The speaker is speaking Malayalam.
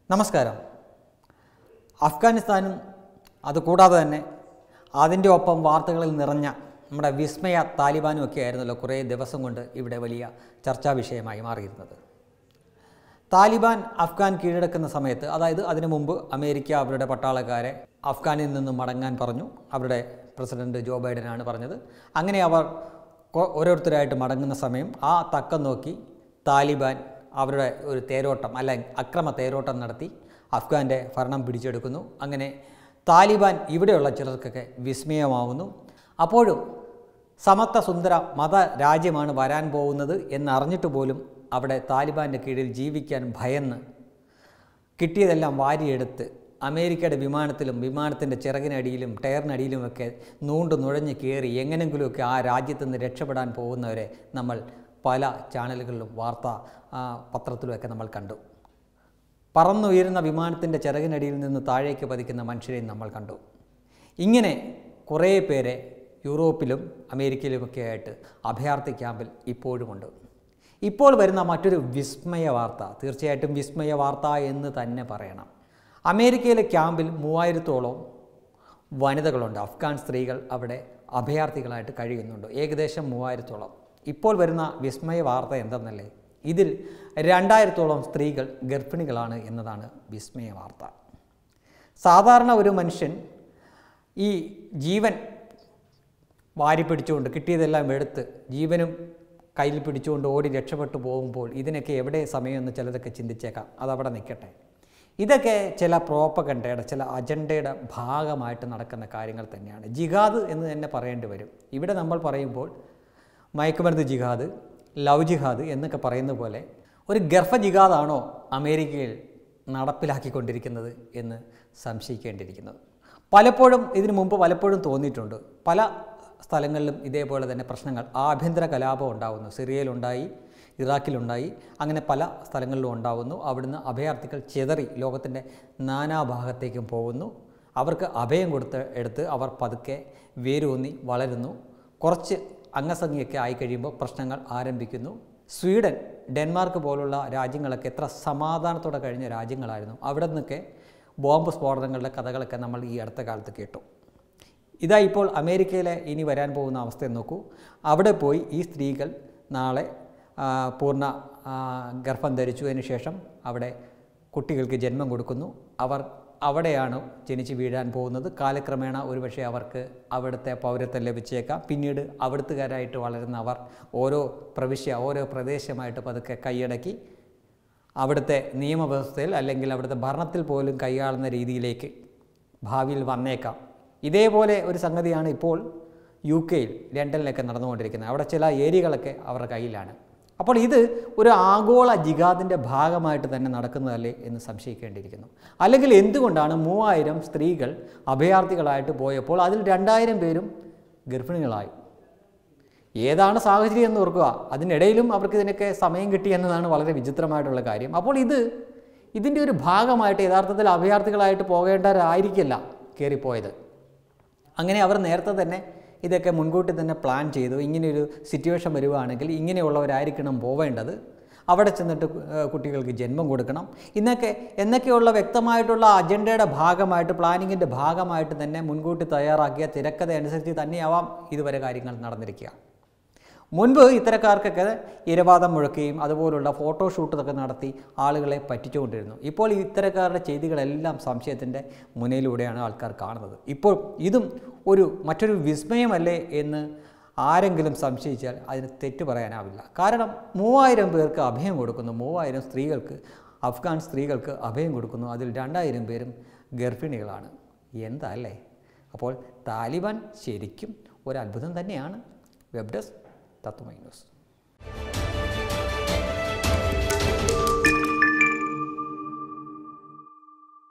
നമസ്കാരം. അഫ്ഗാനിസ്ഥാനും അതുകൂടാതെ തന്നെ അതിൻ്റെ ഒപ്പം വാർത്തകളിൽ നിറഞ്ഞ നമ്മുടെ വിസ്മയ താലിബാനും ഒക്കെ ആയിരുന്നല്ലോ കുറേ ദിവസം കൊണ്ട് ഇവിടെ വലിയ ചർച്ചാ വിഷയമായി മാറിയിരുന്നത്. താലിബാൻ അഫ്ഗാൻ കീഴടക്കുന്ന സമയത്ത്, അതായത് അതിനു മുമ്പ് അമേരിക്ക അവരുടെ പട്ടാളക്കാരെ അഫ്ഗാനിൽ നിന്നും മടങ്ങാൻ പറഞ്ഞു. അവരുടെ പ്രസിഡന്റ് ജോ ബൈഡനാണ് പറഞ്ഞത്. അങ്ങനെ അവർ ഓരോരുത്തരായിട്ട് മടങ്ങുന്ന സമയം ആ തക്കം നോക്കി താലിബാൻ അവരുടെ ഒരു തേരോട്ടം അക്രമ തേരോട്ടം നടത്തി അഫ്ഗാൻ്റെ ഭരണം പിടിച്ചെടുക്കുന്നു. അങ്ങനെ താലിബാൻ ഇവിടെയുള്ള ചിലർക്കൊക്കെ വിസ്മയമാവുന്നു. അപ്പോഴും സമത്വ സുന്ദര മത രാജ്യമാണ് വരാൻ പോകുന്നത് എന്നറിഞ്ഞിട്ട് പോലും അവിടെ താലിബാൻ്റെ കീഴിൽ ജീവിക്കാൻ ഭയന്ന് കിട്ടിയതെല്ലാം വാരിയെടുത്ത് അമേരിക്കയുടെ വിമാനത്തിൻ്റെ ചിറകിനടിയിലും ടയറിനടിയിലുമൊക്കെ നുഴഞ്ഞ് കയറി എങ്ങനെങ്കിലുമൊക്കെ ആ രാജ്യത്തു നിന്ന് രക്ഷപ്പെടാൻ പോകുന്നവരെ നമ്മൾ പല ചാനലുകളിലും പത്രത്തിലുമൊക്കെ നമ്മൾ കണ്ടു. പറന്നുയരുന്ന വിമാനത്തിൻ്റെ ചിറകിനടിയിൽ നിന്ന് താഴേക്ക് പതിക്കുന്ന മനുഷ്യരെയും നമ്മൾ കണ്ടു. ഇങ്ങനെ കുറേ പേരെ യൂറോപ്പിലും അമേരിക്കയിലുമൊക്കെ ആയിട്ട് അഭയാർത്ഥി ക്യാമ്പിൽ ഇപ്പോഴുമുണ്ട്. ഇപ്പോൾ വരുന്ന മറ്റൊരു വിസ്മയ വാർത്ത, തീർച്ചയായിട്ടും വിസ്മയ വാർത്ത എന്ന് തന്നെ പറയണം. അമേരിക്കയിലെ ക്യാമ്പിൽ 3000-ഓളം വനിതകളുണ്ട്. അഫ്ഗാൻ സ്ത്രീകൾ അവിടെ അഭയാർത്ഥികളായിട്ട് കഴിയുന്നുണ്ട്. ഏകദേശം 3000-ഓളം. ഇപ്പോൾ വരുന്ന വിസ്മയ വാർത്ത എന്തെന്നല്ലേ, ഇതിൽ 2000-ഓളം സ്ത്രീകൾ ഗർഭിണികളാണ് എന്നതാണ് വിസ്മയ വാർത്ത. സാധാരണ ഒരു മനുഷ്യൻ ഈ ജീവൻ വാരി പിടിച്ചുകൊണ്ട് കിട്ടിയതെല്ലാം എടുത്ത് ജീവനും കയ്യിൽ പിടിച്ചുകൊണ്ട് ഓടി രക്ഷപ്പെട്ടു പോകുമ്പോൾ ഇതിനൊക്കെ എവിടെ സമയമെന്ന് ചിലതൊക്കെ ചിന്തിച്ചേക്കാം. അതവിടെ നിൽക്കട്ടെ. ഇതൊക്കെ ചില പ്രോപ്പഗണ്ടയുടെ ചില അജണ്ടയുടെ ഭാഗമായിട്ട് നടക്കുന്ന കാര്യങ്ങൾ തന്നെയാണ്. ജിഹാദ് എന്ന് തന്നെ പറയേണ്ടി വരും. ഇവിടെ നമ്മൾ പറയുമ്പോൾ മയക്കുമരുന്ന് ജിഹാദ്, ലവ് ജിഹാദ് എന്നൊക്കെ പറയുന്ന പോലെ ഒരു ഗർഭ ജിഹാദാണോ അമേരിക്കയിൽ നടപ്പിലാക്കിക്കൊണ്ടിരിക്കുന്നത് എന്ന് സംശയിക്കേണ്ടിയിരിക്കുന്നത്. പലപ്പോഴും ഇതിനു മുമ്പ് പലപ്പോഴും തോന്നിയിട്ടുണ്ട്. പല സ്ഥലങ്ങളിലും ഇതേപോലെ തന്നെ പ്രശ്നങ്ങൾ, ആഭ്യന്തര കലാപം ഉണ്ടാകുന്നു. സിറിയയിലുണ്ടായി, ഇറാഖിലുണ്ടായി, അങ്ങനെ പല സ്ഥലങ്ങളിലും ഉണ്ടാകുന്നു. അവിടുന്ന് അഭയാർത്ഥികൾ ചിതറി ലോകത്തിൻ്റെ നാനാഭാഗത്തേക്കും പോകുന്നു. അവർക്ക് അഭയം എടുത്ത് അവർ പതുക്കെ വേരൂന്നി വളരുന്നു. കുറച്ച് അംഗസംഖ്യയൊക്കെ ആയിക്കഴിയുമ്പോൾ പ്രശ്നങ്ങൾ ആരംഭിക്കുന്നു. സ്വീഡൻ, ഡെൻമാർക്ക് പോലുള്ള രാജ്യങ്ങളൊക്കെ എത്ര സമാധാനത്തോടെ കഴിഞ്ഞ രാജ്യങ്ങളായിരുന്നു. അവിടെ നിന്നൊക്കെ ബോംബ് സ്ഫോടനങ്ങളുടെ കഥകളൊക്കെ നമ്മൾ ഈ അടുത്ത കാലത്ത് കേട്ടു. ഇതാ ഇപ്പോൾ അമേരിക്കയിലെ ഇനി വരാൻ പോകുന്ന അവസ്ഥ നോക്കൂ. അവിടെ പോയി ഈ സ്ത്രീകൾ നാളെ പൂർണ്ണ ഗർഭം ധരിച്ചതിന് ശേഷം അവിടെ കുട്ടികൾക്ക് ജന്മം കൊടുക്കുന്നു. അവർ അവിടെയാണ് ജനിച്ച് വീഴാൻ പോകുന്നത്. കാലക്രമേണ ഒരുപക്ഷെ അവർക്ക് അവിടുത്തെ പൗരത്വം ലഭിച്ചേക്കാം. പിന്നീട് അവിടുത്തുകാരായിട്ട് വളരുന്ന അവർ ഓരോ പ്രദേശമായിട്ട് പതുക്കെ കൈയടക്കി അവിടുത്തെ നിയമവ്യവസ്ഥയിൽ അല്ലെങ്കിൽ അവിടുത്തെ ഭരണത്തിൽ പോലും കൈയാളുന്ന രീതിയിലേക്ക് ഭാവിയിൽ വന്നേക്കാം. ഇതേപോലെ ഒരു സംഗതിയാണ് ഇപ്പോൾ UK-യിൽ, ലണ്ടനിലൊക്കെ നടന്നുകൊണ്ടിരിക്കുന്നത്. അവിടെ ചില ഏരിയകളൊക്കെ അവരുടെ കയ്യിലാണ്. അപ്പോൾ ഇത് ഒരു ആഗോള ജിഹാദിൻ്റെ ഭാഗമായിട്ട് തന്നെ നടക്കുന്നതല്ലേ എന്ന് സംശയിക്കേണ്ടിയിരിക്കുന്നു. അല്ലെങ്കിൽ എന്തുകൊണ്ടാണ് 3000 സ്ത്രീകൾ അഭയാർത്ഥികളായിട്ട് പോയപ്പോൾ അതിൽ 2000 പേരും ഗർഭിണികളായി? ഏതാണ് സാഹചര്യം എന്ന് ഓർക്കുക. അതിനിടയിലും അവർക്ക് ഇതിനൊക്കെ സമയം കിട്ടി എന്നതാണ് വളരെ വിചിത്രമായിട്ടുള്ള കാര്യം. അപ്പോൾ ഇതിൻ്റെ ഒരു ഭാഗമായിട്ട് യഥാർത്ഥത്തിൽ അഭയാർത്ഥികളായിട്ട് പോകേണ്ടവരായിരിക്കില്ല കയറിപ്പോയത്. അങ്ങനെ അവർ നേരത്തെ തന്നെ ഇതൊക്കെ മുൻകൂട്ടി തന്നെ പ്ലാൻ ചെയ്തു. ഇങ്ങനെയൊരു സിറ്റുവേഷൻ വരുവാണെങ്കിൽ ഇങ്ങനെയുള്ളവരായിരിക്കണം പോവേണ്ടത്. അവിടെ ചെന്നിട്ട് കുട്ടികൾക്ക് ജന്മം കൊടുക്കണം. എന്നൊക്കെയുള്ള വ്യക്തമായിട്ടുള്ള അജണ്ടയുടെ ഭാഗമായിട്ട്, പ്ലാനിങ്ങിൻ്റെ ഭാഗമായിട്ട് തന്നെ മുൻകൂട്ടി തയ്യാറാക്കിയ തിരക്കഥ അനുസരിച്ച് തന്നെയാവാം ഇതുവരെ കാര്യങ്ങൾ നടന്നിരിക്കുക. മുൻപ് ഇത്തരക്കാർക്കൊക്കെ ഇരവാദം മുഴക്കുകയും അതുപോലുള്ള ഫോട്ടോഷൂട്ടൊക്കെ നടത്തി ആളുകളെ പറ്റിച്ചുകൊണ്ടിരുന്നു. ഇപ്പോൾ ഇത്തരക്കാരുടെ ചെയ്തികളെല്ലാം സംശയത്തിൻ്റെ മുനയിലൂടെയാണ് ആൾക്കാർ കാണുന്നത്. ഇപ്പോൾ ഇതും മറ്റൊരു വിസ്മയമല്ലേ എന്ന് ആരെങ്കിലും സംശയിച്ചാൽ അതിന് തെറ്റ് പറയാനാവില്ല. കാരണം 3000 പേർക്ക് അഭയം കൊടുക്കുന്നു. 3000 സ്ത്രീകൾക്ക്, അഫ്ഗാൻ സ്ത്രീകൾക്ക് അഭയം കൊടുക്കുന്നു. അതിൽ 2000 പേരും ഗർഭിണികളാണ്. എന്താ അല്ലേ? അപ്പോൾ താലിബാൻ ശരിക്കും ഒരു അത്ഭുതം തന്നെയാണ്. Web desk Tatwamayi news.